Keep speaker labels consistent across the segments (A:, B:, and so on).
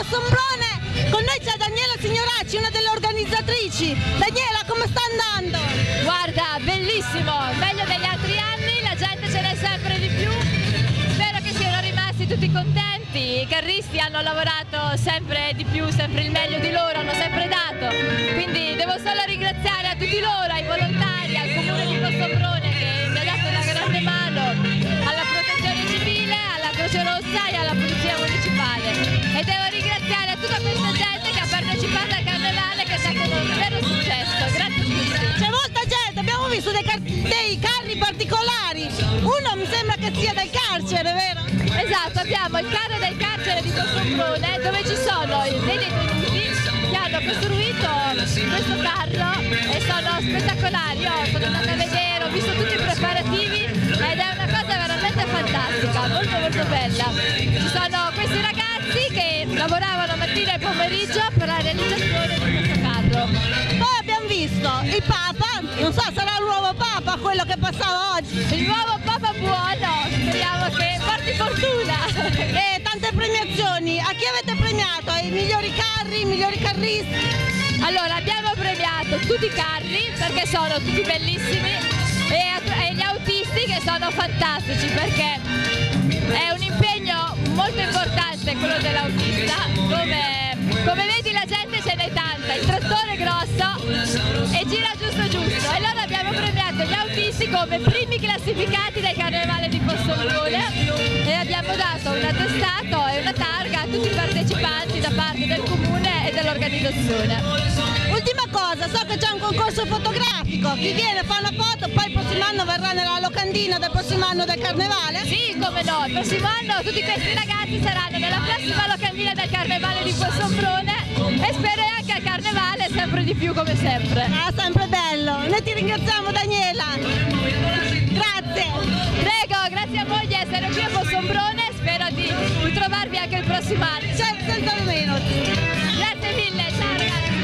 A: Fossombrone. Con noi c'è Daniela Signoracci, una delle organizzatrici. Daniela, come sta andando?
B: Guarda, bellissimo, meglio degli altri anni, la gente ce n'è sempre di più. Spero che siano rimasti tutti contenti. I carristi hanno lavorato sempre di più, sempre il meglio di loro, hanno sempre dato. Quindi devo solo ringraziare a tutti loro, ai volontari, al comune di Fossombrone che mi ha dato una grande mano, alla protezione civile, alla Croce Rossa e alla polizia municipale. E devo ringraziare a tutta questa gente che ha partecipato al carnevale, che è stato un vero successo. Grazie a tutti.
A: C'è molta gente, abbiamo visto dei carri particolari. Uno mi sembra che sia del carcere, vero?
B: Esatto, abbiamo il carro del carcere di Fossombrone dove ci sono dei detenuti che hanno costruito questo carro e sono spettacolari. Io sono andata a vedere, ho visto tutti i preparativi ed è una cosa veramente fantastica, molto molto bella. Ci sono questi ragazzi che lavoravano mattina e pomeriggio per la realizzazione di questo carro.
A: Poi abbiamo visto il Papa, non so, sarà il nuovo Papa quello che passava oggi.
B: Il nuovo Papa buono, speriamo che porti fortuna.
A: E tante premiazioni, a chi avete premiato? Ai migliori carri, i migliori carristi?
B: Allora, abbiamo premiato tutti i carri perché sono tutti bellissimi e gli autisti che sono fantastici perché è un impegno molto importante quello dell'autista. Come vedi la gente ce n'è tanta, il trattore è grosso e gira giusto giusto. E allora abbiamo premiato gli autisti come primi classificati del carnevale di Fossombrone e abbiamo dato un attestato e una targa a tutti i partecipanti da parte del comune e dell'organizzazione.
A: Ultima cosa, so che c'è un concorso fotografico, chi viene fa una foto, poi il prossimo anno verrà nella locandina del prossimo anno del carnevale?
B: Sì, come no, il prossimo anno tutti questi ragazzi saranno nella prossima locandina del carnevale di Fossombrone e spero anche al carnevale sempre di più come sempre.
A: Ah, sempre bello, noi ti ringraziamo Daniela, grazie.
B: Prego, grazie a voi di essere qui a Fossombrone, spero di ritrovarvi anche il prossimo anno.
A: C'è senza meno.
B: Grazie mille, ciao ragazzi.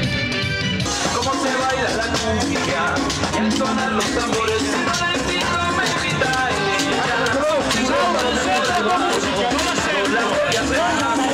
C: Cómo se baila la cumbia y al sonar los tambores si no la invito me invita ella. La voy a hacer.